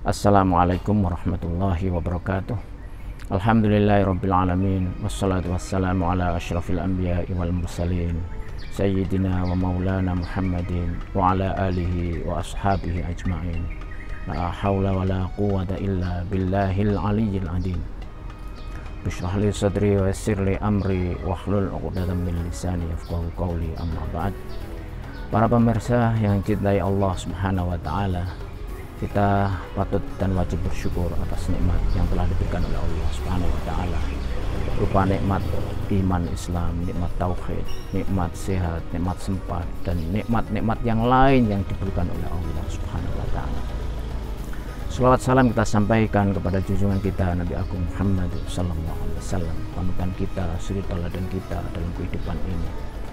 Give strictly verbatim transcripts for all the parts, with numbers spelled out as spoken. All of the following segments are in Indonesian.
Assalamualaikum warahmatullahi wabarakatuh. Alhamdulillahirabbil alamin wassalatu wassalamu ala asyrafil anbiya'i wal mursalin sayyidina wa maulana Muhammadin wa ala alihi wa ashabihi ajma'in. La haula wa la quwwata illa billahil aliyyil azim. Bishrah li sadri wa yassir li amri wahlul 'uqdatam min lisani yafqahu qawli, amma ba'd. Para pemirsa yang cintai Allah Subhanahu wa taala, kita patut dan wajib bersyukur atas nikmat yang telah diberikan oleh Allah Subhanahu wa taala, berupa nikmat iman Islam, nikmat tauhid, nikmat sehat, nikmat sempat, dan nikmat-nikmat yang lain yang diberikan oleh Allah Subhanahu wa taala. Selawat salam kita sampaikan kepada junjungan kita Nabi Agung Muhammad sallallahu alaihi wasallam, panutan kita, suri teladan kita dalam kehidupan ini.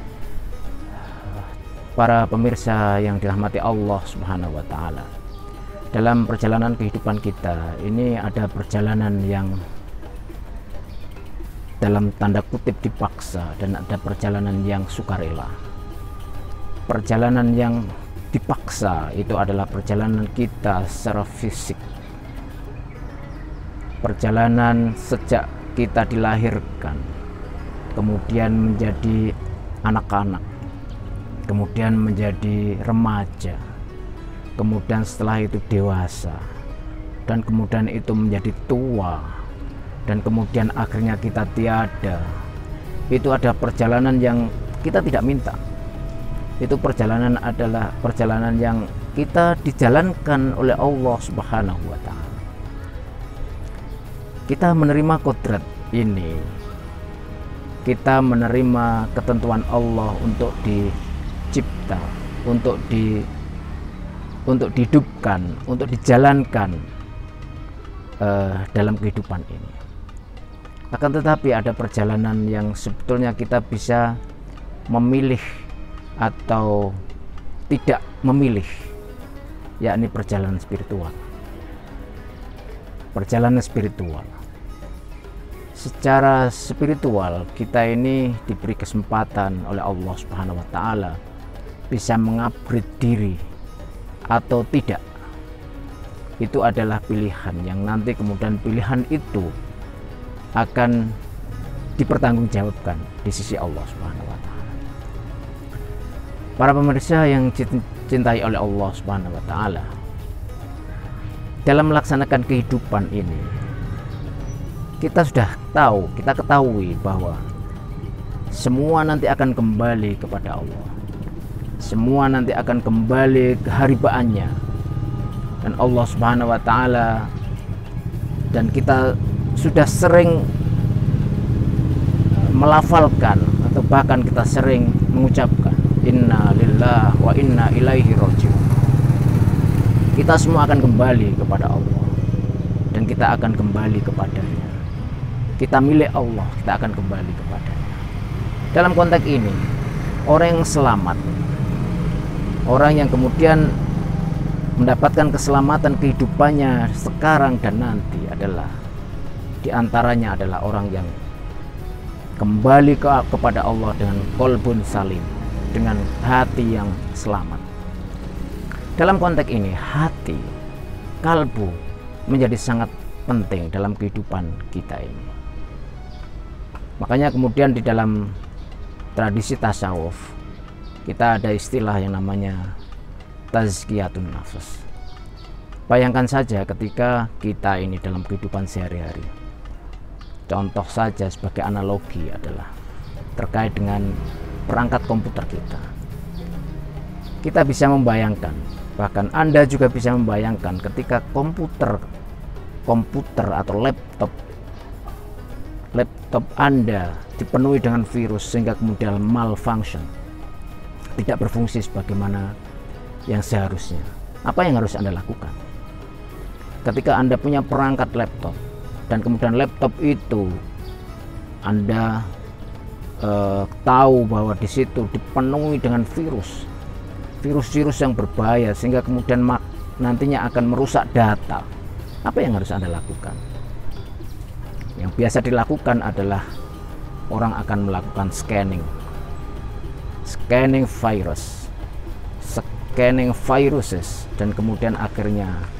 Para pemirsa yang dirahmati Allah Subhanahu wa taala, dalam perjalanan kehidupan kita ini ada perjalanan yang dalam tanda kutip dipaksa dan ada perjalanan yang sukarela. Perjalanan yang dipaksa itu adalah perjalanan kita secara fisik, perjalanan sejak kita dilahirkan, kemudian menjadi anak-anak, kemudian menjadi remaja, kemudian setelah itu dewasa, dan kemudian itu menjadi tua, dan kemudian akhirnya kita tiada. Itu ada perjalanan yang kita tidak minta. Itu perjalanan adalah perjalanan yang kita dijalankan oleh Allah Subhanahu wa taala. Kita menerima kodrat ini, kita menerima ketentuan Allah untuk dicipta, untuk di untuk dihidupkan, untuk dijalankan uh, dalam kehidupan ini. Akan tetapi ada perjalanan yang sebetulnya kita bisa memilih atau tidak memilih, yakni perjalanan spiritual. Perjalanan spiritual. Secara spiritual kita ini diberi kesempatan oleh Allah Subhanahu wa taala bisa mengupgrade diri atau tidak. Itu adalah pilihan yang nanti kemudian pilihan itu akan dipertanggungjawabkan di sisi Allah Subhanahu wa taala. Para pemirsa yang dicintai oleh Allah Subhanahu wa taala, dalam melaksanakan kehidupan ini kita sudah tahu, kita ketahui bahwa semua nanti akan kembali kepada Allah. Semua nanti akan kembali ke haribaannya, dan Allah Subhanahu wa taala, dan kita sudah sering melafalkan atau bahkan kita sering mengucapkan inna lillahi wa inna ilaihi raji'un. Kita semua akan kembali kepada Allah dan kita akan kembali kepadanya. Kita milik Allah, kita akan kembali kepadanya. Dalam konteks ini, orang yang selamat, orang yang kemudian mendapatkan keselamatan kehidupannya sekarang dan nanti adalah diantaranya adalah orang yang kembali ke, kepada Allah dengan qalbun salim, dengan hati yang selamat. Dalam konteks ini, hati, kalbu menjadi sangat penting dalam kehidupan kita ini. Makanya kemudian di dalam tradisi tasawuf kita ada istilah yang namanya tazkiyatun nafas. Bayangkan saja ketika kita ini dalam kehidupan sehari-hari. Contoh saja sebagai analogi adalah terkait dengan perangkat komputer kita. Kita bisa membayangkan, bahkan Anda juga bisa membayangkan ketika komputer komputer atau laptop laptop Anda dipenuhi dengan virus sehingga kemudian malfunction, tidak berfungsi sebagaimana yang seharusnya. Apa yang harus Anda lakukan? Ketika Anda punya perangkat laptop dan kemudian laptop itu Anda eh, tahu bahwa di situ dipenuhi dengan virus, virus-virus yang berbahaya sehingga kemudian nantinya akan merusak data. Apa yang harus Anda lakukan? Yang biasa dilakukan adalah orang akan melakukan scanning, scanning virus, scanning viruses, dan kemudian akhirnya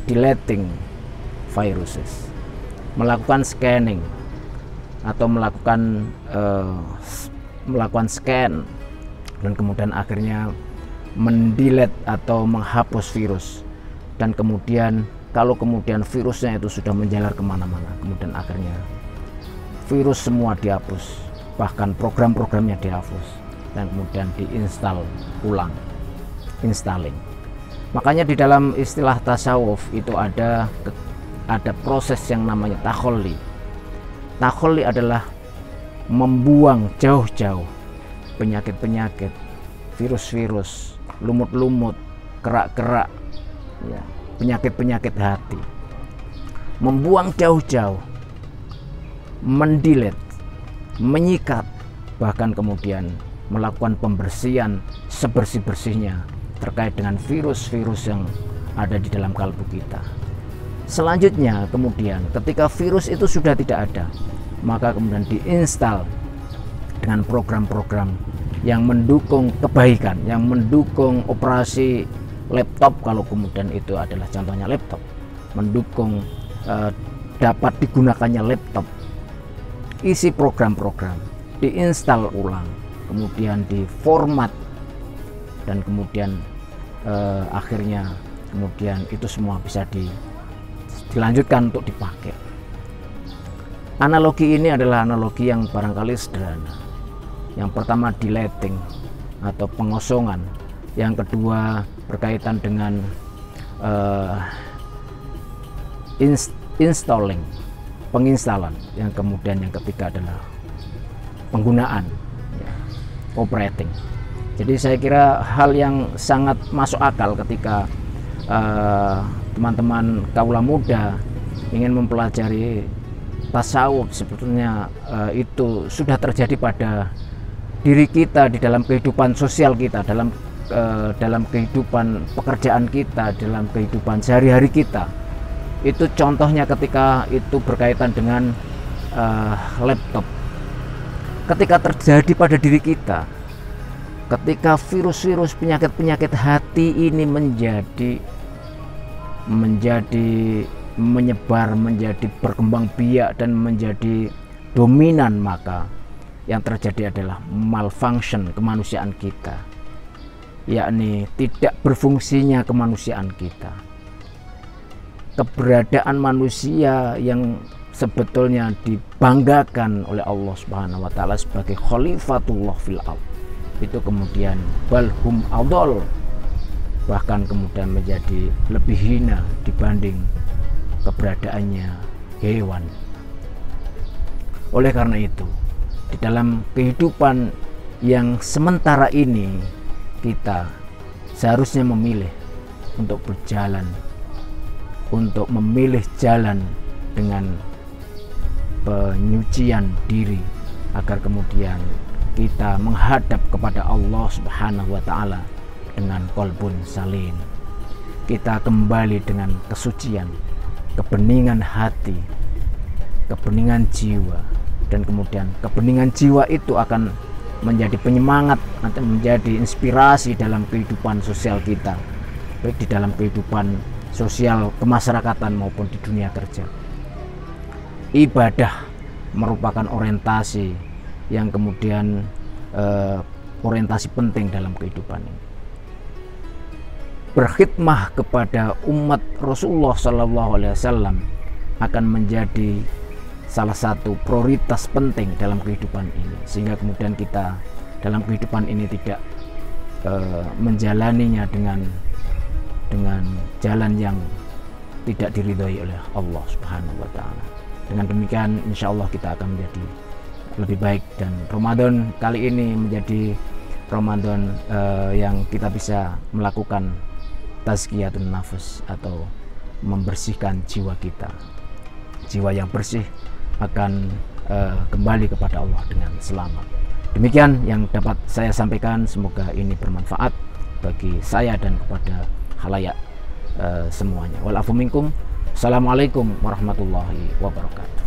deleting viruses, melakukan scanning atau melakukan uh, melakukan scan, dan kemudian akhirnya mendelete atau menghapus virus, dan kemudian kalau kemudian virusnya itu sudah menjalar kemana-mana, kemudian akhirnya virus semua dihapus, bahkan program-programnya dihapus, dan kemudian diinstal ulang, installing. Makanya di dalam istilah tasawuf itu ada ada proses yang namanya takholli. Takholli adalah membuang jauh-jauh penyakit-penyakit, virus-virus, lumut-lumut, kerak-kerak, ya, penyakit-penyakit hati. Membuang jauh-jauh, mendelete, menyikat, bahkan kemudian melakukan pembersihan sebersih-bersihnya terkait dengan virus-virus yang ada di dalam kalbu kita. Selanjutnya kemudian ketika virus itu sudah tidak ada, maka kemudian diinstal dengan program-program yang mendukung kebaikan, yang mendukung operasi laptop, kalau kemudian itu adalah contohnya laptop, mendukung eh, dapat digunakannya laptop, isi program-program, diinstal ulang, kemudian diformat, dan kemudian eh, akhirnya kemudian itu semua bisa di, dilanjutkan untuk dipakai. Analogi ini adalah analogi yang barangkali sederhana. Yang pertama deleting atau pengosongan, yang kedua berkaitan dengan uh, inst installing, penginstalan, yang kemudian yang ketiga adalah penggunaan, ya, operating. Jadi saya kira hal yang sangat masuk akal ketika teman-teman uh, kaula muda ingin mempelajari tasawuf. Sebetulnya uh, itu sudah terjadi pada diri kita, di dalam kehidupan sosial kita, dalam uh, dalam kehidupan pekerjaan kita, dalam kehidupan sehari-hari kita. Itu contohnya ketika itu berkaitan dengan uh, laptop. Ketika terjadi pada diri kita, ketika virus-virus, penyakit-penyakit hati ini menjadi menjadi menyebar, menjadi berkembang biak dan menjadi dominan, maka yang terjadi adalah malfunction kemanusiaan kita, yakni tidak berfungsinya kemanusiaan kita. Keberadaan manusia yang sebetulnya dibanggakan oleh Allah Subhanahu wa taala sebagai khalifatullah fil ardh, itu kemudian balhum adol, bahkan kemudian menjadi lebih hina dibanding keberadaannya hewan. Oleh karena itu, di dalam kehidupan yang sementara ini, kita seharusnya memilih untuk berjalan, untuk memilih jalan dengan penyucian diri, agar kemudian kita menghadap kepada Allah Subhanahu wa taala dengan qalbun salim. Kita kembali dengan kesucian, kebeningan hati, kebeningan jiwa, dan kemudian kebeningan jiwa itu akan menjadi penyemangat atau menjadi inspirasi dalam kehidupan sosial kita, baik di dalam kehidupan sosial kemasyarakatan maupun di dunia kerja. Ibadah merupakan orientasi yang kemudian eh, orientasi penting dalam kehidupan ini. Berkhidmah kepada umat Rasulullah Shallallahu Alaihi Wasallam akan menjadi salah satu prioritas penting dalam kehidupan ini, sehingga kemudian kita dalam kehidupan ini tidak eh, menjalaninya dengan dengan jalan yang tidak diridhoi oleh Allah Subhanahu wa taala. Dengan demikian insya Allah kita akan menjadi lebih baik, dan Ramadan kali ini menjadi Ramadan uh, yang kita bisa melakukan tazkiyatun nafas atau membersihkan jiwa kita. Jiwa yang bersih akan uh, kembali kepada Allah dengan selamat. Demikian yang dapat saya sampaikan, semoga ini bermanfaat bagi saya dan kepada khalayak uh, semuanya. Wal afu minkum. Assalamualaikum warahmatullahi wabarakatuh.